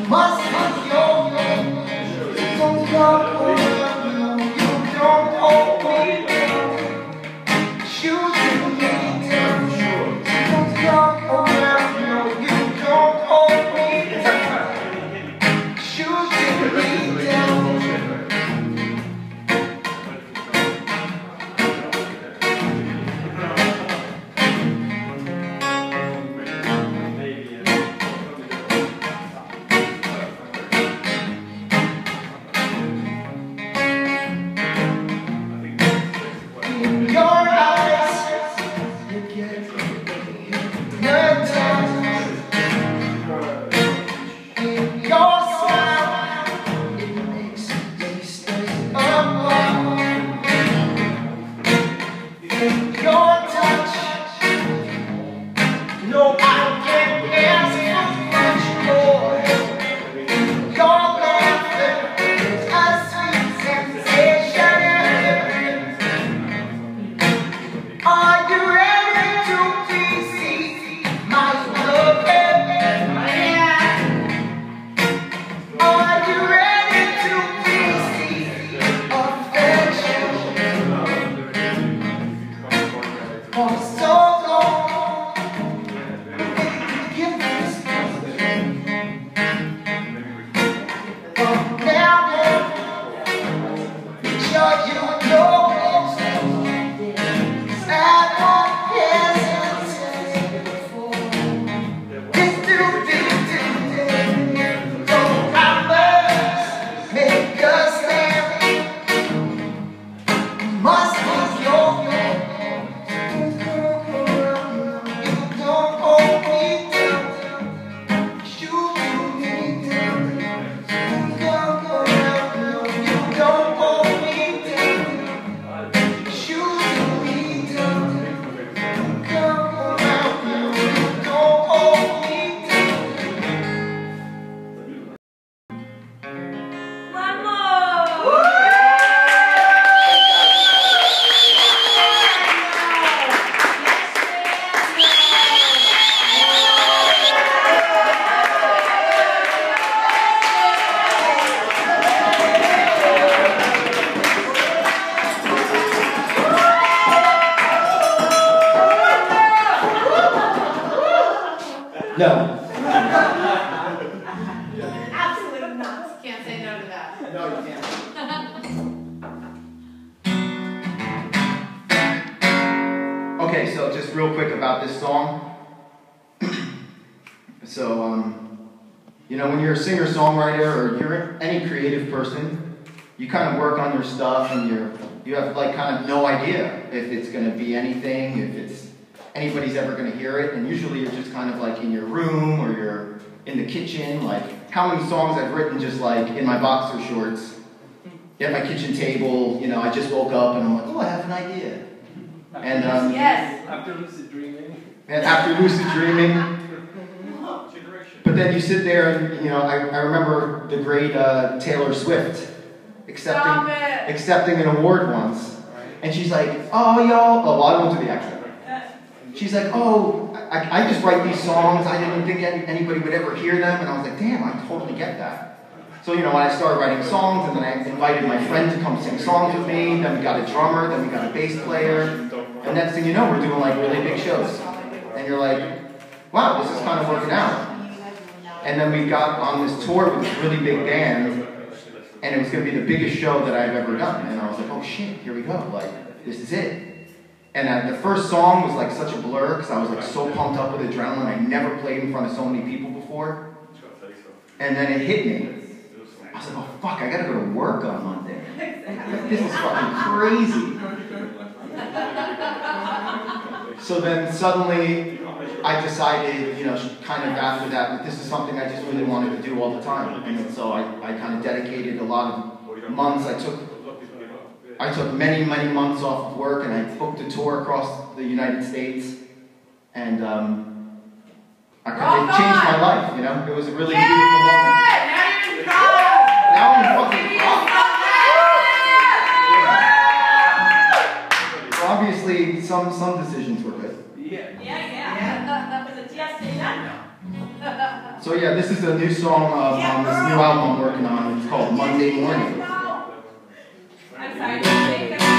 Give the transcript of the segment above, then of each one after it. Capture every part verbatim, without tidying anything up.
must be your man. You don't come around, you don't hold me down. Shooting me down. You don't come around, no, you don't hold me down. Shooting me down. No. Absolutely not. Can't say no to that. No, you can't. Okay, so just real quick about this song. So, um, you know, when you're a singer-songwriter or you're any creative person, you kind of work on your stuff and you're, you have like kind of no idea if it's going to be anything, if it's anybody's ever going to hear it, and usually you're just kind of like in your room or you're in the kitchen. Like how many songs I've written just like in my boxer shorts at my kitchen table. You know, I just woke up and I'm like, oh, I have an idea. And um, yes. After lucid dreaming. And after lucid dreaming. But then you sit there and, you know, I, I remember the great uh, Taylor Swift accepting accepting an award once, and she's like, oh, y'all, oh, well, I won't do the accent. She's like, oh, I, I just write these songs. I didn't think any, anybody would ever hear them. And I was like, damn, I totally get that. So, you know, when I started writing songs, and then I invited my friend to come sing songs with me, then we got a drummer, then we got a bass player, and next thing you know, we're doing like really big shows. And you're like, wow, this is kind of working out. And then we got on this tour with this really big band, and it was going to be the biggest show that I've ever done. And I was like, oh shit, here we go, like, this is it. And uh, the first song was like such a blur because I was like so pumped up with adrenaline. I never played in front of so many people before. And then it hit me. I was like, oh fuck, I gotta go to work on Monday. This is fucking crazy. So then suddenly I decided, you know, kind of after that, that this is something I just really wanted to do all the time. And so I, I kind of dedicated a lot of months. I took I took many, many months off of work, and I booked a tour across the United States, and um, I kind of changed my life, you know? It was a really yeah! beautiful moment. Now you're in college! Now I'm fucking rock. So obviously, some, some decisions were good. Yeah. Yeah, yeah. yeah. That was a yes and no. So yeah, this this is a new song uh, on this new album I'm working on. It's called Monday Morning. I'm sorry, take that.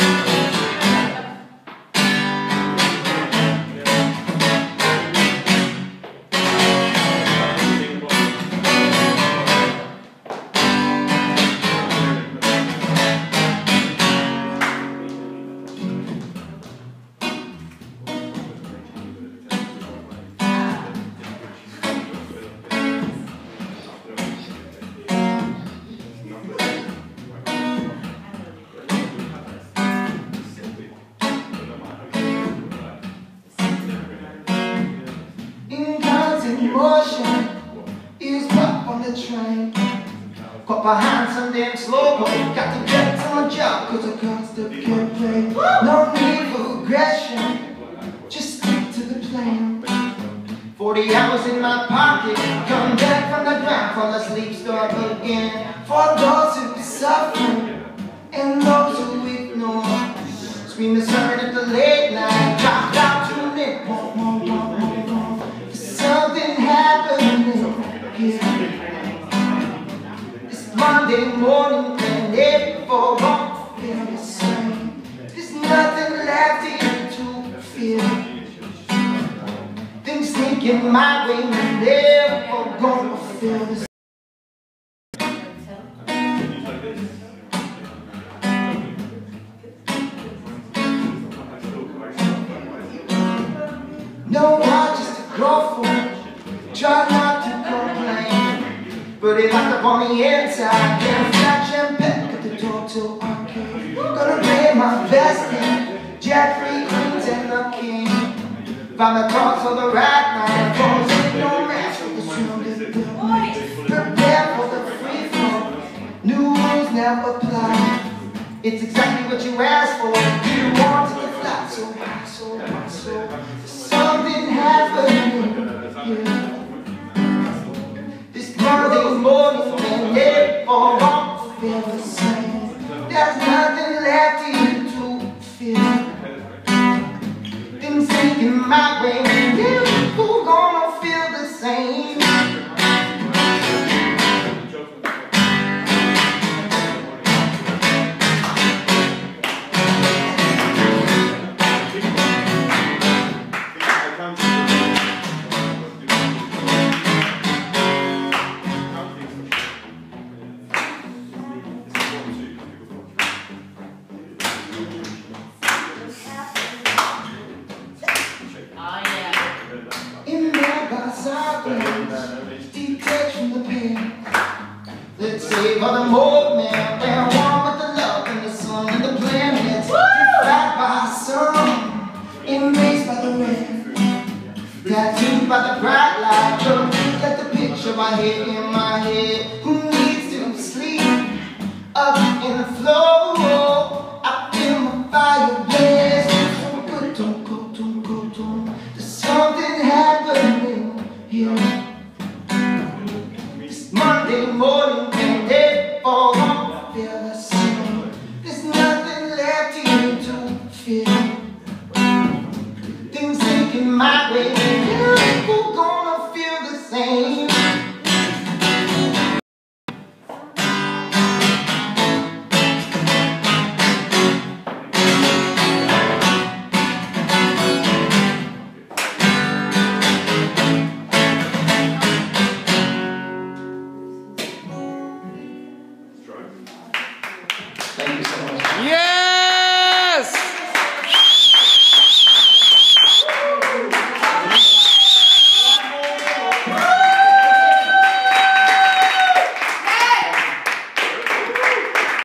Motion is up on the train. Caught behind some damn slow boat. Got to get to my job cause I can't stop campaign. No need for aggression, just stick to the plan. Forty hours in my pocket, come back from the ground, fall asleep, start again. For those who suffer and those who ignore, scream the sermon at the late night, drop down to it. Something happening here. It's Monday morning and every won't feel the same. There's nothing left here to feel. Things thinking my way and never gonna feel the same. No, I just go for it. Try not to complain, but it locked up on the inside. Can't flash and back at the door till I came. Gonna play my best game, Jack, three queens and the king. Find the cards for the right night, falls in no match with the surrounded building. Prepare for the free flow, new rules now apply. It's exactly what you asked for. You wanted to fly so high, so high, so high. Something happening, yeah. Monday morning and it all won't feel the same. There's nothing left here to feel. Things taking my way and you gonna feel the same. Detach from the pain. Let's save for the moment. We're one with the love and the sun and the planets. Flat by sun, embraced by the rain, tattooed by the bright light. Look at the picture I hit in my head. Who needs to sleep?